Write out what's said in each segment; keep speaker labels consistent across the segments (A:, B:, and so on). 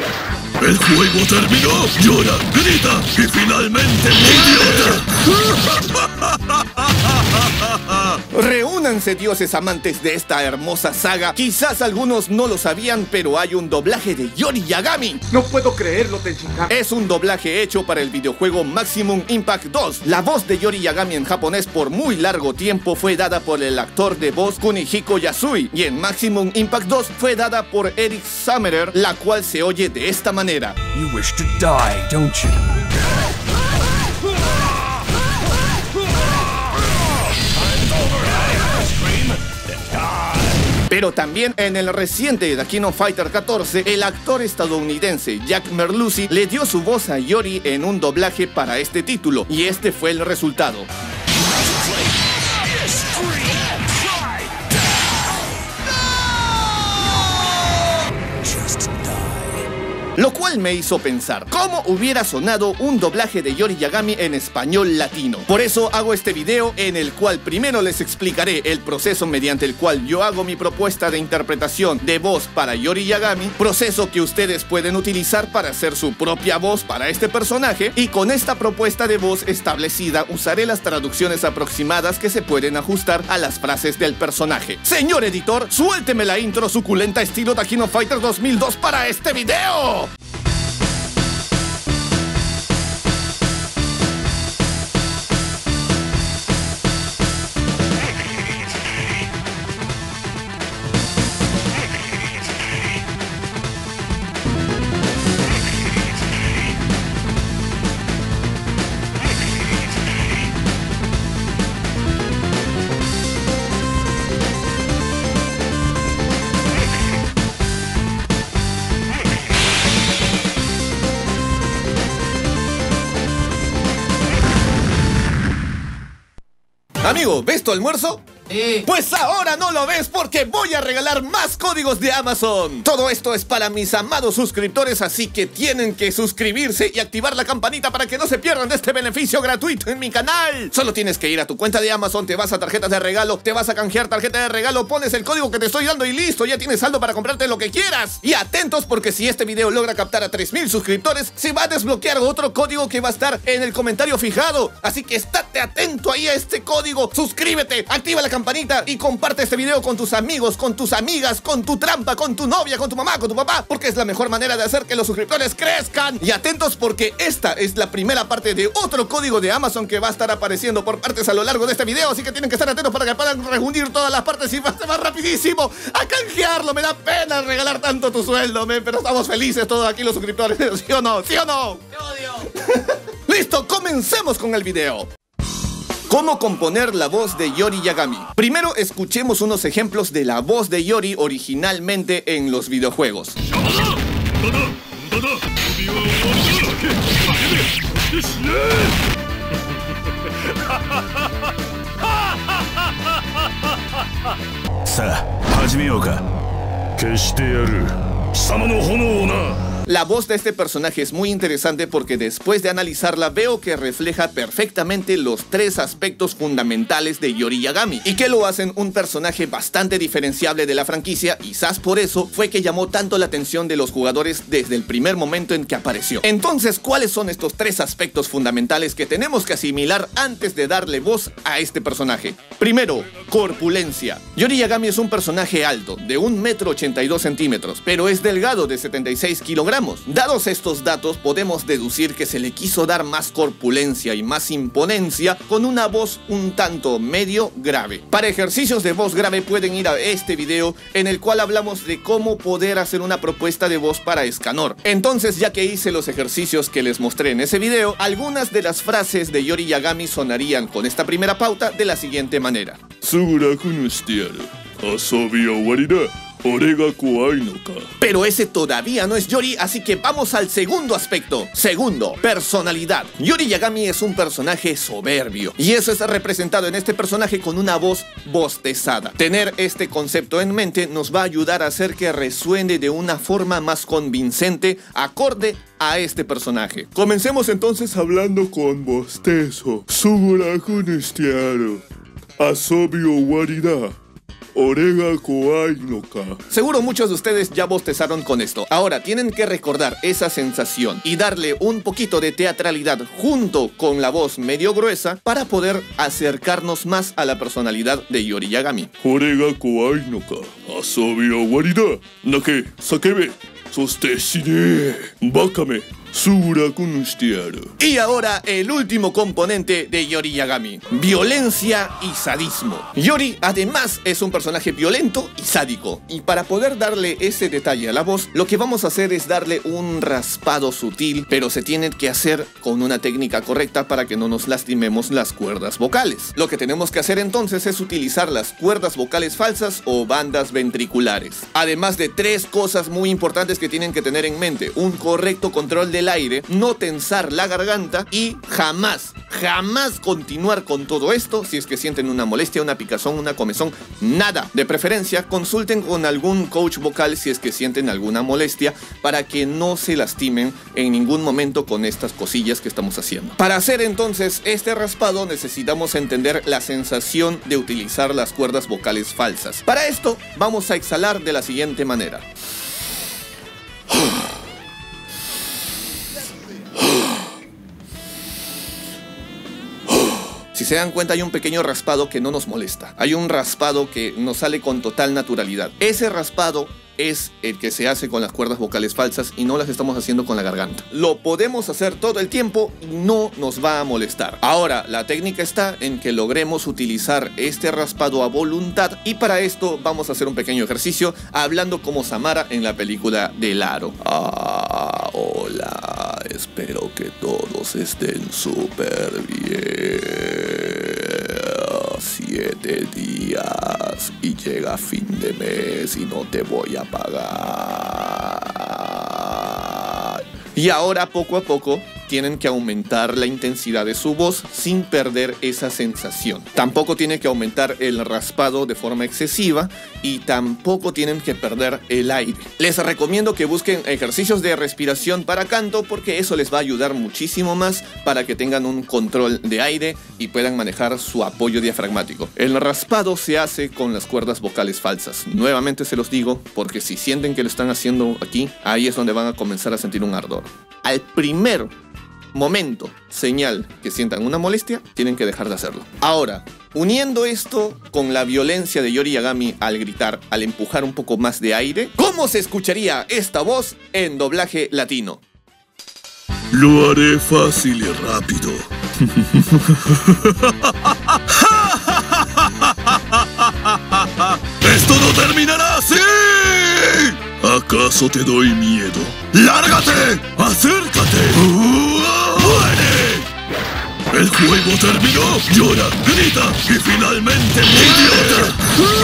A: ¡El juego terminó! ¡Llora, grita y finalmente idiota!
B: Reúnanse, dioses amantes de esta hermosa saga. Quizás algunos no lo sabían, pero hay un doblaje de Yori Yagami.
C: No puedo creerlo, Tenshinhan.
B: Es un doblaje hecho para el videojuego Maximum Impact 2. La voz de Yori Yagami en japonés por muy largo tiempo fue dada por el actor de voz Kunihiko Yasui, y en Maximum Impact 2 fue dada por Eric Summerer, la cual se oye de esta manera.
D: You wish to die, don't you?
B: Pero también en el reciente The King of Fighters 14, el actor estadounidense Jack Merluzzi le dio su voz a Yori en un doblaje para este título, y este fue el resultado. Lo cual me hizo pensar, ¿cómo hubiera sonado un doblaje de Yori Yagami en español latino? Por eso hago este video en el cual primero les explicaré el proceso mediante el cual yo hago mi propuesta de interpretación de voz para Yori Yagami, proceso que ustedes pueden utilizar para hacer su propia voz para este personaje, y con esta propuesta de voz establecida usaré las traducciones aproximadas que se pueden ajustar a las frases del personaje. Señor editor, suélteme la intro suculenta estilo The King of Fighters 2002 para este video. Amigo, ¿ves tu almuerzo? Pues ahora no lo ves porque voy a regalar más códigos de Amazon. Todo esto es para mis amados suscriptores, así que tienen que suscribirse y activar la campanita para que no se pierdan de este beneficio gratuito en mi canal. Solo tienes que ir a tu cuenta de Amazon, te vas a tarjetas de regalo, te vas a canjear tarjeta de regalo, pones el código que te estoy dando y listo, ya tienes saldo para comprarte lo que quieras. Y atentos porque si este video logra captar a 3000 suscriptores, se va a desbloquear otro código que va a estar en el comentario fijado. Así que estate atento ahí a este código, suscríbete, activa la campanita y comparte este video con tus amigos, con tus amigas, con tu trampa, con tu novia, con tu mamá, con tu papá, porque es la mejor manera de hacer que los suscriptores crezcan. Y atentos porque esta es la primera parte de otro código de Amazon que va a estar apareciendo por partes a lo largo de este video, así que tienen que estar atentos para que puedan reunir todas las partes y va a ser más rapidísimo a canjearlo. Me da pena regalar tanto tu sueldo, pero estamos felices todos aquí los suscriptores, ¿sí o no? ¿Sí o no? ¡Te odio! Listo, comencemos con el video. ¿Cómo componer la voz de Yori Yagami? Primero escuchemos unos ejemplos de la voz de Yori originalmente en los videojuegos. La voz de este personaje es muy interesante porque después de analizarla veo que refleja perfectamente los tres aspectos fundamentales de Yori Yagami y que lo hacen un personaje bastante diferenciable de la franquicia, y quizás por eso fue que llamó tanto la atención de los jugadores desde el primer momento en que apareció. Entonces, ¿cuáles son estos tres aspectos fundamentales que tenemos que asimilar antes de darle voz a este personaje? Primero, corpulencia. Yori Yagami es un personaje alto, de 1,82 m, pero es delgado, de 76 kilogramos. Dados estos datos, podemos deducir que se le quiso dar más corpulencia y más imponencia con una voz un tanto medio grave. Para ejercicios de voz grave pueden ir a este video en el cual hablamos de cómo poder hacer una propuesta de voz para Escanor. Entonces, ya que hice los ejercicios que les mostré en ese video, algunas de las frases de Yori Yagami sonarían con esta primera pauta de la siguiente manera. Pero ese todavía no es Yori, así que vamos al segundo aspecto. Segundo, personalidad. Yori Yagami es un personaje soberbio, y eso es representado en este personaje con una voz bostezada. Tener este concepto en mente nos va a ayudar a hacer que resuene de una forma más convincente, acorde a este personaje. Comencemos entonces hablando con bostezo.
A: Orega Kouai no Ka.
B: Seguro muchos de ustedes ya bostezaron con esto. Ahora tienen que recordar esa sensación y darle un poquito de teatralidad junto con la voz medio gruesa para poder acercarnos más a la personalidad de Yori Yagami.
A: Orega Kouai no Ka. Asobi wa warida. Nake sakebe. Soste shine. Bakame.
B: Y ahora el último componente de Yori Yagami: violencia y sadismo. Yori además es un personaje violento y sádico, y para poder darle ese detalle a la voz, lo que vamos a hacer es darle un raspado sutil, pero se tiene que hacer con una técnica correcta para que no nos lastimemos las cuerdas vocales. Lo que tenemos que hacer entonces es utilizar las cuerdas vocales falsas o bandas ventriculares. Además de 3 cosas muy importantes que tienen que tener en mente: un correcto control del aire, no tensar la garganta y jamás continuar con todo esto si es que sienten una molestia, una picazón, una comezón, nada. De preferencia, consulten con algún coach vocal si es que sienten alguna molestia para que no se lastimen en ningún momento con estas cosillas que estamos haciendo. Para hacer entonces este raspado necesitamos entender la sensación de utilizar las cuerdas vocales falsas. Para esto vamos a exhalar de la siguiente manera. Si se dan cuenta, hay un pequeño raspado que no nos molesta. Hay un raspado que nos sale con total naturalidad. Ese raspado es el que se hace con las cuerdas vocales falsas y no las estamos haciendo con la garganta. Lo podemos hacer todo el tiempo y no nos va a molestar. Ahora, la técnica está en que logremos utilizar este raspado a voluntad, y para esto vamos a hacer un pequeño ejercicio hablando como Samara en la película del Aro. Hola, espero que todos estén súper bien. 7 días y llega fin de mes y no te voy a pagar. Y ahora poco a poco tienen que aumentar la intensidad de su voz sin perder esa sensación. Tampoco tienen que aumentar el raspado de forma excesiva y tampoco tienen que perder el aire. Les recomiendo que busquen ejercicios de respiración para canto, porque eso les va a ayudar muchísimo más para que tengan un control de aire y puedan manejar su apoyo diafragmático. El raspado se hace con las cuerdas vocales falsas. Nuevamente se los digo porque si sienten que lo están haciendo aquí, ahí es donde van a comenzar a sentir un ardor. Al primer momento, señal que sientan una molestia, tienen que dejar de hacerlo. Ahora, uniendo esto con la violencia de Yori Yagami al gritar, al empujar un poco más de aire, ¿cómo se escucharía esta voz en doblaje latino?
A: Lo haré fácil y rápido. ¡Esto no terminará así! ¿Acaso te doy miedo? ¡Lárgate! ¡Acércate! ¡Muere! El juego terminó. Llora, grita y finalmente muere.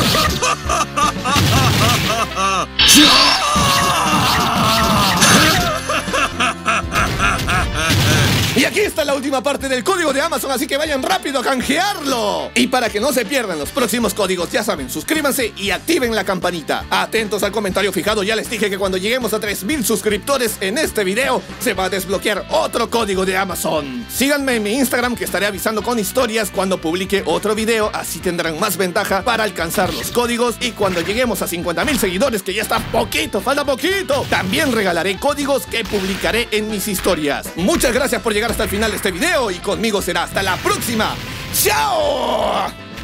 B: Y aquí está la última parte del código de Amazon, así que vayan rápido a canjearlo. Y para que no se pierdan los próximos códigos, ya saben, suscríbanse y activen la campanita. Atentos al comentario fijado, ya les dije que cuando lleguemos a 3000 suscriptores en este video, se va a desbloquear otro código de Amazon. Síganme en mi Instagram, que estaré avisando con historias cuando publique otro video, así tendrán más ventaja para alcanzar los códigos. Y cuando lleguemos a 50,000 seguidores, que ya está poquito, falta poquito, también regalaré códigos que publicaré en mis historias. Muchas gracias por llegar hasta el final de este video y conmigo será hasta la próxima. ¡Chao!